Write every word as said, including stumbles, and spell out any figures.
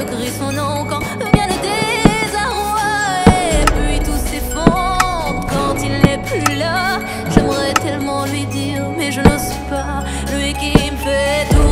je crie son nom quand vient le désarroi. Et puis tout s'effondre quand il n'est plus là. J'aimerais tellement lui dire, mais je n'ose pas. Lui qui me fait tout.